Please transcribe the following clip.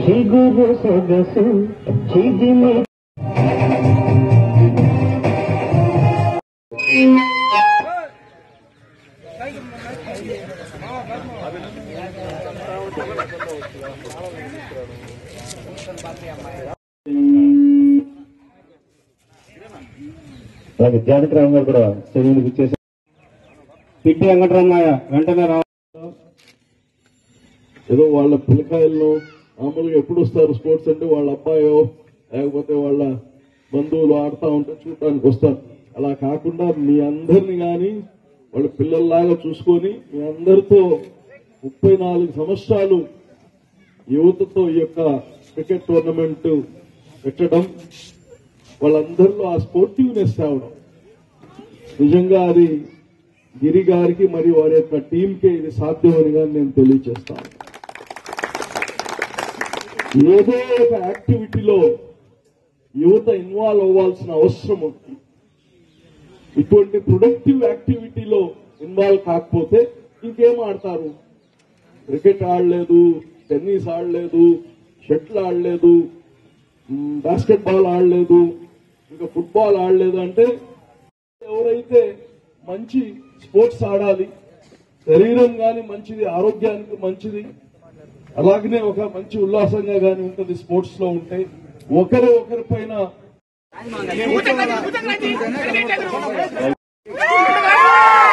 చిగురు సొగసు చిదిమి అలాగే జానకిరామ్ గారు కూడా స్టేడియంకి ఇచ్చేసారు. పిట్టి వెంకటరమయ్య వెంటనే రావాలి. ఏదో వాళ్ళ పిల్లకాయలను మామూలుగా ఎప్పుడు వస్తారు స్పోర్ట్స్ అంటే వాళ్ళ అబ్బాయో లేకపోతే వాళ్ళ బంధువులు ఆడుతూ ఉంటే చూడటానికి వస్తారు. అలా కాకుండా మీ అందరిని కానీ వాళ్ళ పిల్లల్లాగా చూసుకొని మీ అందరితో 34 సంవత్సరాలు యువతతో ఈ యొక్క క్రికెట్ టోర్నమెంట్ పెట్టడం, వాళ్ళందరిలో ఆ స్పోర్టివ్నెస్ తేవడం నిజంగా అది గిరి గారికి మరియు వారి యొక్క టీంకే ఇది సాధ్యమని కానీ నేను తెలియజేస్తాను. ఏదో ఒక యాక్టివిటీలో యువత ఇన్వాల్వ్ అవ్వాల్సిన అవసరం ఉంది. ఇటువంటి ప్రొడక్టివ్ యాక్టివిటీలో ఇన్వాల్వ్ కాకపోతే ఇంకేం ఆడతారు? క్రికెట్ ఆడలేదు, టెన్నిస్ ఆడలేదు, షటిల్ ఆడలేదు, బాస్కెట్ బాల్ ఆడలేదు, ఇంకా ఫుట్బాల్ ఆడలేదు అంటే ఎవరైతే మంచి స్పోర్ట్స్ ఆడాలి, శరీరం కానీ మంచిది, ఆరోగ్యానికి మంచిది, అలాగనే ఒక మంచి ఉల్లాసంగా కానీ ఉంటుంది స్పోర్ట్స్ లో ఉంటే ఒకరి పైన